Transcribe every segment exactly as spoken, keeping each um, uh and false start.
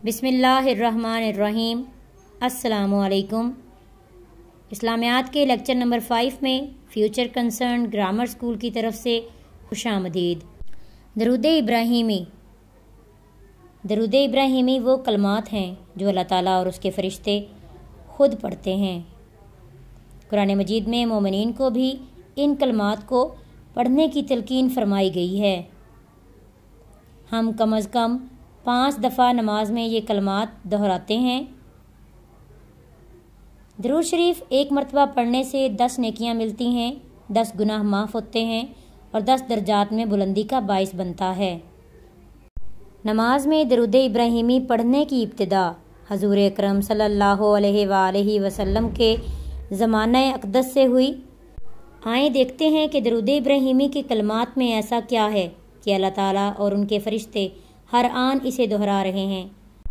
बिस्मिल्लाहिर्रहमानिर्रहीम। अस्सलामुअलैकुम। इस्लामियात के लेक्चर नंबर फाइव में फ्यूचर कंसर्न ग्रामर स्कूल की तरफ से खुशामदीद। दरूद इब्राहीमी। दरूद इब्राहीमी वो कलमात हैं जो अल्लाह ताला और उसके फ़रिश्ते खुद पढ़ते हैं। कुरान मजीद में मोमिनीन को भी इन कलमात को पढ़ने की तलकीन फरमाई गई है। हम कम अज़ कम पाँच दफ़ा नमाज में ये कलमात दोहराते हैं। दरूद शरीफ एक मरतबा पढ़ने से दस नेकियां मिलती हैं, दस गुनाह माफ़ होते हैं और दस दर्जात में बुलंदी का बाइस बनता है। नमाज में दरूद इब्राहीमी पढ़ने की इब्तिदा हज़ूर अकरम सल्लल्लाहु अलैहि वसल्लम के ज़माना अक़दस से हुई। आए देखते हैं कि दरूद इब्राहीमी के कलमात में ऐसा क्या है कि अल्लाह ताला और उनके फ़रिश्ते हर आन इसे दोहरा रहे हैं।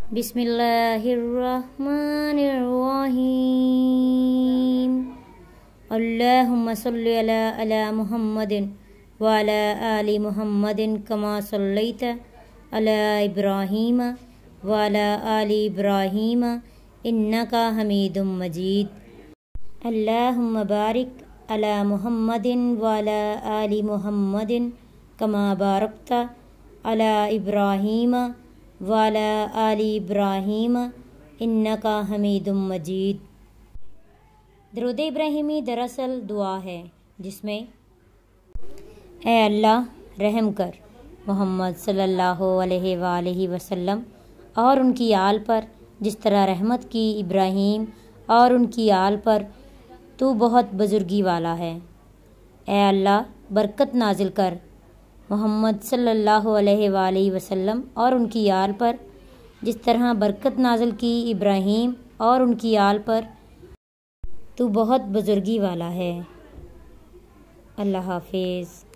बिस्मिल्लाहिर्रहमानिर्रहीम। अल्लाहुम्मा सल्लि अला अला मुहम्मदिन व अला आलि मुहम्मदिन कमा सल्लैता अला इब्राहीम व अला आलि इब्राहीम इन्नका हमीदुम मजीद। अल्लाहुम्मा बारिक अला मुहम्मदिन व अला आलि मुहम्मदिन कमा बारकता अला इब्राहीम व अला आलि इब्राहीम इन्नका हमीदुम मजीद। दरूद इब्राहीमी दरअसल दुआ है जिसमें ए अल्लाह रहम कर मोहम्मद सल्लल्लाहु अलैहि वसल्लम और उनकी आल पर जिस तरह रहमत की इब्राहीम और उनकी आल पर तू बहुत बुजुर्गी वाला है। ए अल्लाह बरकत नाजिल कर मोहम्मद सल्लल्लाहु अलैहि वसल्लम और उनकी आल पर जिस तरह बरकत नाजिल की इब्राहीम और उनकी आल पर तू बहुत बुजुर्गी वाला है। अल्लाह हाफिज़।